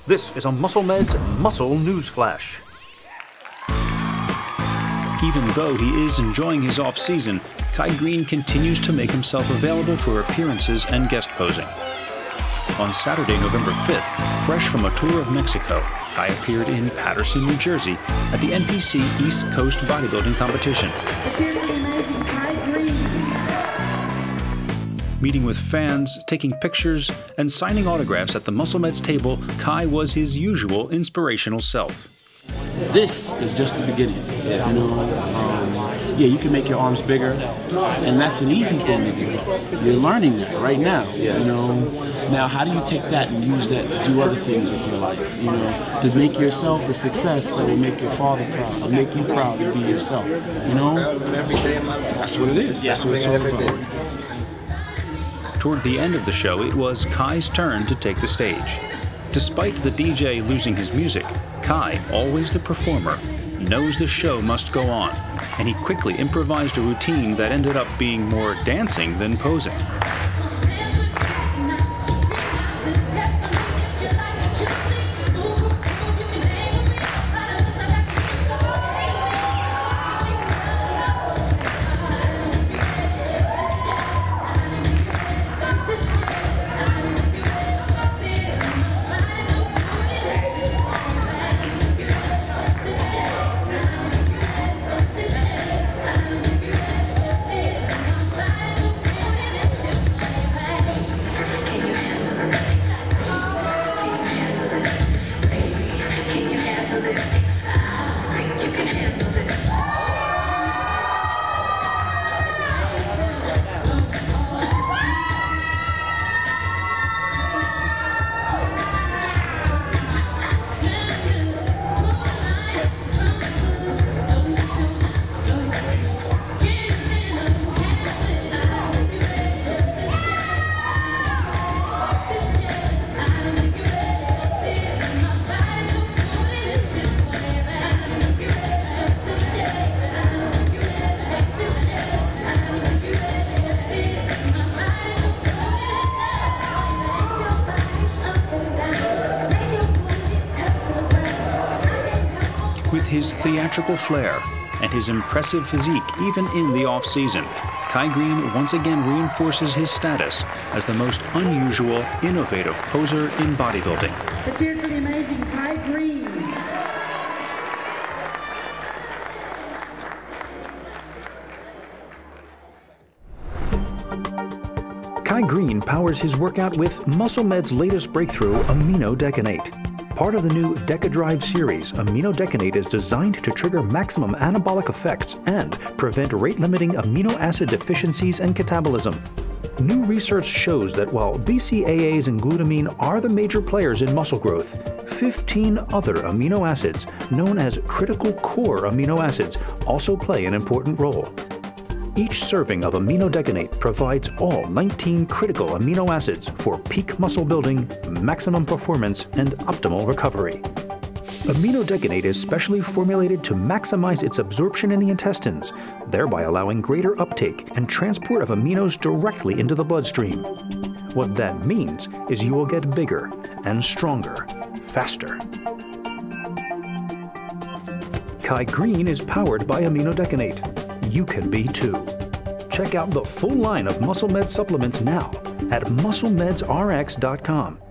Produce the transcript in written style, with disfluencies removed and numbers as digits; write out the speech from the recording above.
This is a MuscleMeds Muscle News Flash. Even though he is enjoying his off-season, Greene continues to make himself available for appearances and guest posing. On Saturday, November 5th, fresh from a tour of Mexico, Kai appeared in Paterson, New Jersey at the NPC East Coast bodybuilding competition. Let's hear the amazing Greene. Meeting with fans, taking pictures, and signing autographs at the MuscleMeds table, Kai was his usual inspirational self. This is just the beginning. You know, you can make your arms bigger, and that's an easy thing to do. You're learning that right now. You know, now how do you take that and use that to do other things with your life? You know, to make yourself the success that will make your father proud, or make you proud to be yourself. You know, that's what it is. That's what it's all about. Toward the end of the show, it was Kai's turn to take the stage. Despite the DJ losing his music, Kai, always the performer, knows the show must go on, and he quickly improvised a routine that ended up being more dancing than posing. With his theatrical flair and his impressive physique even in the off-season, Greene once again reinforces his status as the most unusual, innovative poser in bodybuilding. Let's hear for the amazing Greene. Greene powers his workout with MuscleMeds' latest breakthrough, amino decanate. Part of the new DecaDrive series, amino decanate is designed to trigger maximum anabolic effects and prevent rate-limiting amino acid deficiencies and catabolism. New research shows that while BCAAs and glutamine are the major players in muscle growth, 15 other amino acids, known as critical core amino acids, also play an important role. Each serving of amino decanate provides all 19 critical amino acids for peak muscle building, maximum performance, and optimal recovery. Amino decanate is specially formulated to maximize its absorption in the intestines, thereby allowing greater uptake and transport of aminos directly into the bloodstream. What that means is you will get bigger and stronger, faster. Greene is powered by amino decanate. You can be too. Check out the full line of MuscleMeds supplements now at MuscleMedsRx.com.